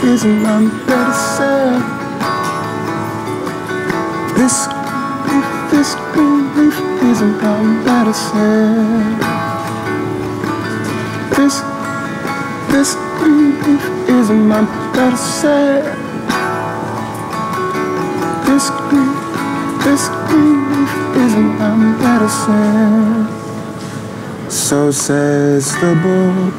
is my medicine. This green leaf is my medicine. This green leaf is my medicine. This green leaf is my medicine. So says the book,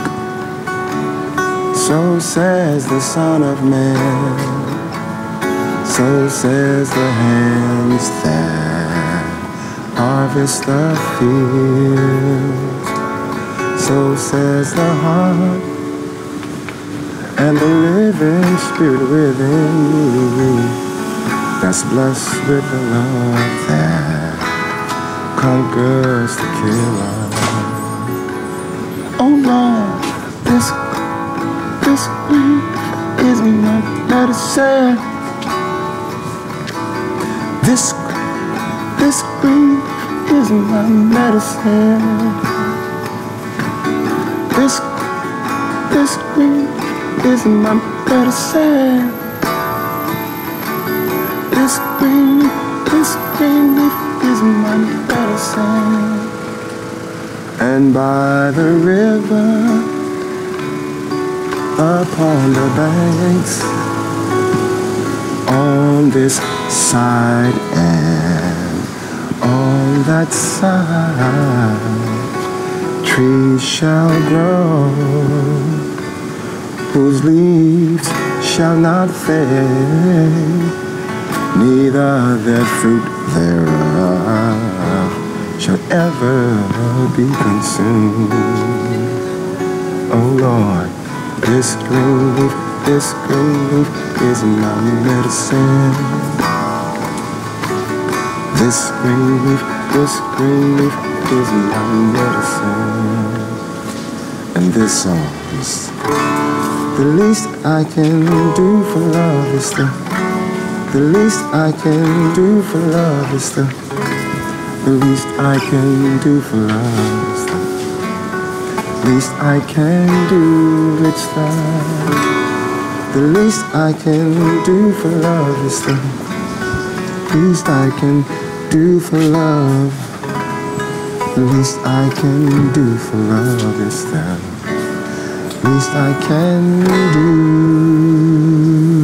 so says the Son of Man, so says the hands that harvest the fields, so says the heart and the living spirit within me, that's blessed with the love that conquers the killer. Oh Lord, this green is my medicine. This green is my medicine. This green is my medicine. This green leaf is my medicine. And by the river, upon the banks, on this side and on that side, trees shall grow, whose leaves shall not fade, neither their fruit thereof shall ever be consumed. Oh Lord, this green leaf is my medicine. This green leaf is my medicine. And this song is the least I can do for love is the least I can do for love is the least I can do for love is the least I can do. It's the least I can do for love is the least I can do for love. The least I can do for love is the least I can do.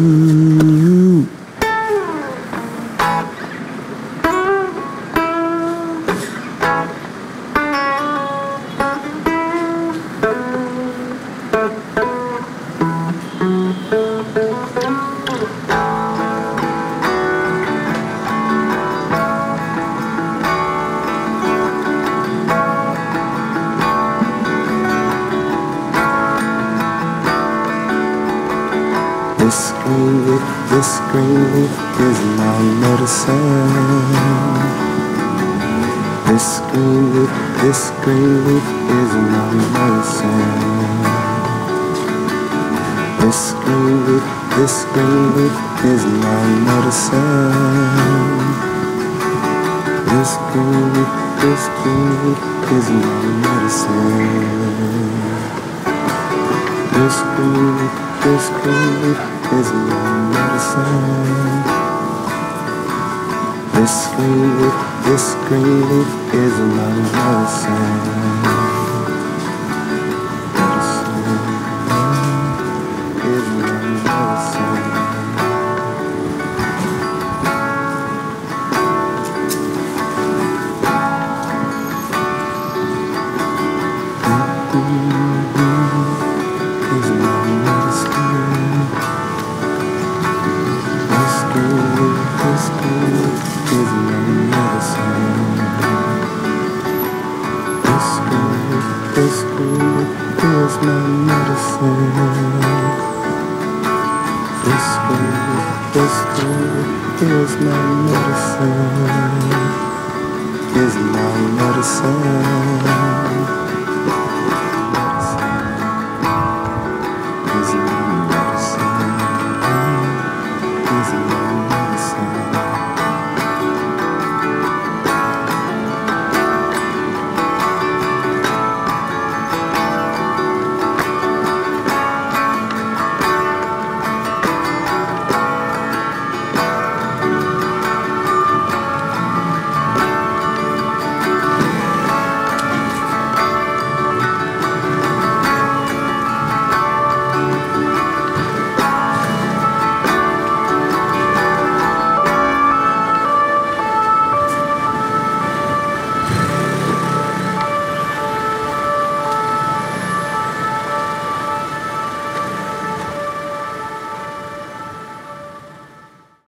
This green leaf is my medicine. This green leaf is my medicine. This green leaf is my medicine. This green leaf is my medicine. This green leaf is my medicine. This green leaf is my medicine. Medicine is my medicine. Is my medicine.